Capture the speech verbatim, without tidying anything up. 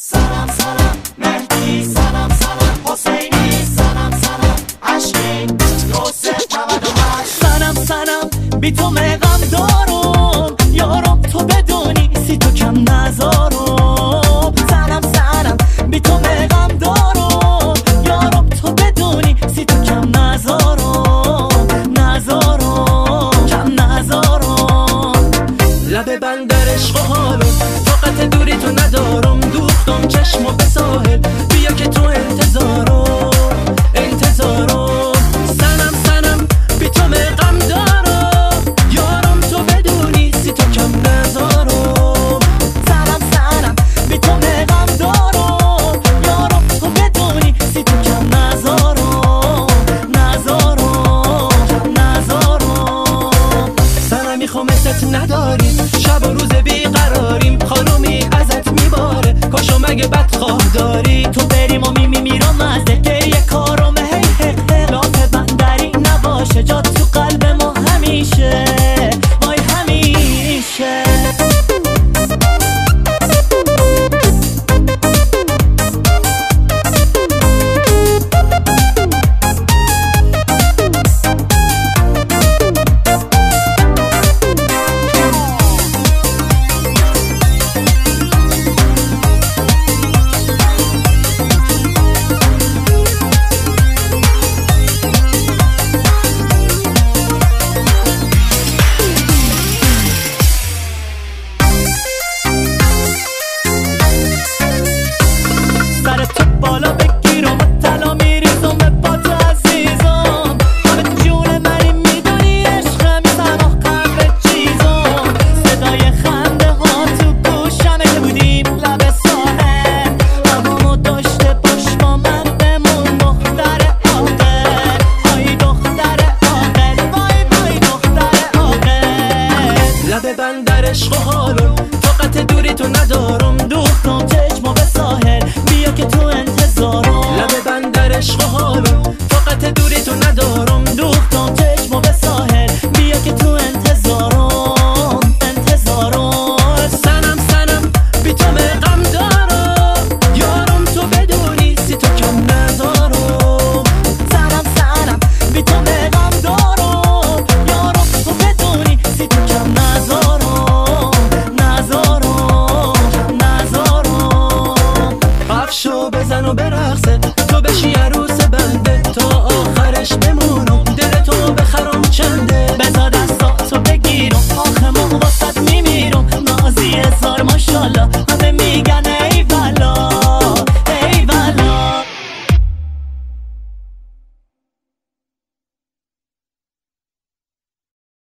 سنم سنم مهدی، سنم سنم حسینی، سنم سنم اشکین یوسف نود و هشت. سنم سنم بی تو مقام دارم یارم، تو بدونی سی تو کم نذارم. سنم سنم بی تو مقام دارم یارم، تو بدونی سی تو کم نذارم، نذارم کم نذارم. لب بندر عشق و حالم طاقت دوری تو ندارم، دوختم چشمو به ساحل بیا که تو انتظارم انتظارم. سنم سنم بی تو مقام دارم یارم، تو بدونی سی تو کم نذارم. سنم سنم بی تو مقام دارم یارم، تو بدونی سی تو کم نذارم، نذارم کم نذارم. سنم میخوام ست نداریم، شب و روز بیقراریم، خانومی ازت میباره کاشو مگه بدخواه داری. تو بریم و میمی میرم مزده گریه کارم، هی هی هی لاف بندری نباشه جات تو قلب ما همیشه، وای همیشه. بالا بگیرم و طلا میریزم به پات عزیزم، همه جون منی میدونی عشقمی سماح قلب چیزم. صدای خنده ها تو گوشمه که بودیم لب ساحل، همامو داشته باش با من بمون دختر عاقل، وای دختر عاقل، وای وای دختر عاقل. لب بندر عشق و حالم طاقت دوری تو ندارم، دوختم چشمو به ساحل بیا که تو انتظارم. لب بندر عشق و حالم طاقت دوری تو ندارم، دوختم چشمو به ساحل بیا که تو انتظارم، انتظارم. سنم سنم بی تو مقام دارم یارم، تو بدونی سی تو کم نذارم. سنم سنم بی تو مقام دارم یارم، تو بدونی سی تو کم نذارم، نذارم کم نذارم. قفشو بزن و برقصه تو بشی عروس بنده، تا آخرش بمونم دل تو بخرم چنده. بزا دستاتو بگیرم آخه من واسط میمیرم، نازی هزار ماشالله همه میگن